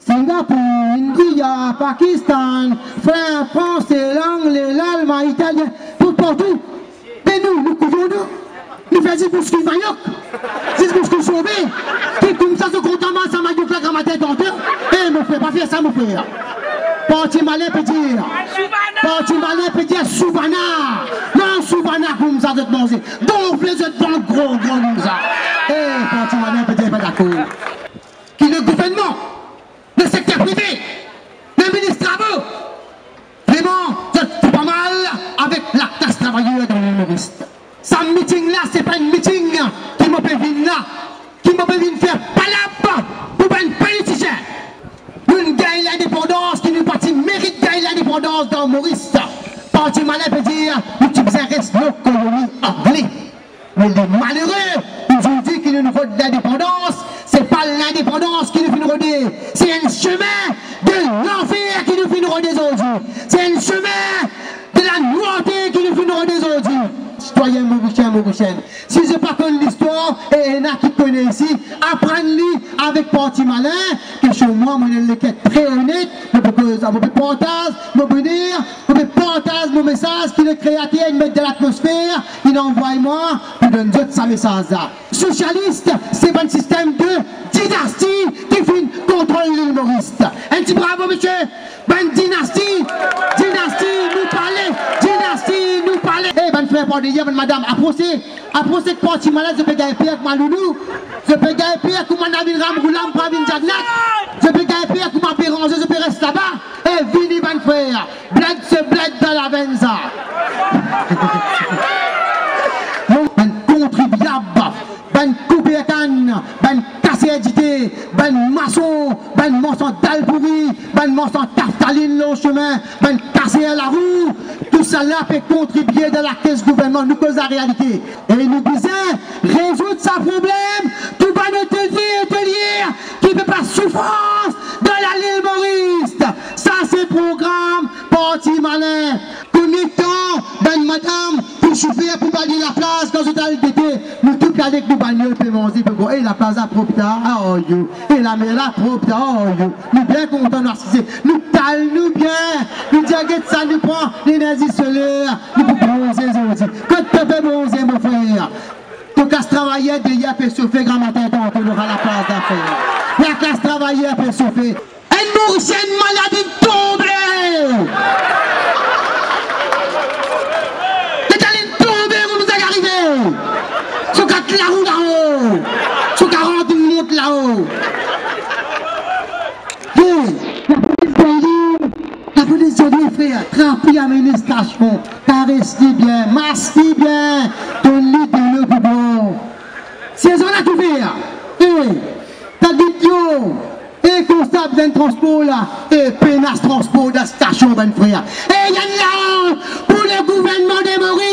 Singapour, India, Pakistan, France, l'anglais, l'allemand, l'italien, tout partout. Et nous couvrons nous. Nous faisons 10 bouscules manioc, 10 bouscules sauvées, qui comme ça se contamine sans manioc la grammaire d'entre. Eh, mon frère, pas faire ça, mon frère. Parti malin peut dire. Parti malin peut dire Soubana. Non, Soubana, comme ça, de te manger. Donc, vous êtes dans le gros comme ça. Eh, parti malin peut dire pas d'accord. Qui le gouvernement, le secteur privé, le ministre travaux. Vraiment, vous êtes pas mal avec la classe travailleuse dans l'humoriste. Ce meeting-là, c'est pas une meeting qui m'a fait venir là, qui m'a fait venir faire palap pour un politicien. Nous gagnons l'indépendance, qui nous parti mérite de gagner l'indépendance dans Maurice. Parti malin peut dire, nous reste nos colonies anglais. Mais les malheureux, ils ont dit qu'ils nous votent l'indépendance, c'est pas l'indépendance qui nous fait nous rôder, c'est un chemin de l'enfer qui nous fait nous rôder aujourd'hui. C'est un chemin de la noirté qui nous fait nous rôder aujourd'hui. Citoyens mauriciens, si je ne pas connais l'histoire, et il y en a qui connaissent ici, apprenez-le avec Parti Malin, que chez moi, je suis très honnête, je peux partager mon message, qui est créatif, il met de l'atmosphère, il envoie moi, il donne d'autres sa message là. Socialiste, c'est un système de dynastie qui fait contrôle l'humoriste. Un petit bravo, monsieur, une dynastie, nous parler, eh ben frère pour dire madame approchez de Parti Malin, je peux gagner pire que ma loulou, je peux gagner pire que ma navire Ramroulam pour une jagnat, je peux gagner pire que ma pérange, je peux rester là-bas, et vini ben frère, bled se bled dans la benza. Ben contribuable, ben coupé canne, ben cassé édité, ben maçon d'albouri, ben maçon taftaline le chemin, ben cassé à la roue, tout ça là peut contribuer dans la caisse gouvernement, nous cause la réalité. Et nous disons, résoudre sa problème, tout va notre atelier qui ne peut pas souffrance de la l'île Maurice. Ça c'est programme Parti Malin. Connectant, ben madame, pour chauffer, pour balayer la place dans le d'été, nous tout avec nous bagnoles, puis manger, puis et la place à propre, oh you, et la mer à propre, oh you. Nous bien contents narcissiser, nous talons, nous bien, nous disons que ça nous prend l'énergie solaire, nous pouvons bronzer aujourd'hui. Quand tu peux bronzer, mon frère, tu casses travailler, déjà peut chauffer, grand matin, on aura la place d'affaires. La classe travailleur peut chauffer. Une mauricienne maladie tombée! Sur 4 la roue là-haut, sur 40 une monte là-haut. La police dit, frère, trempe l'administration, caresse-li bien, masse-li bien, donne-li de l'eau pour bon. Ces gens-là qui font, t'as dit yo, et constable d'un transport là, et pénasse transport de la station, ben frère. Et il y a là pour le gouvernement des Maurice.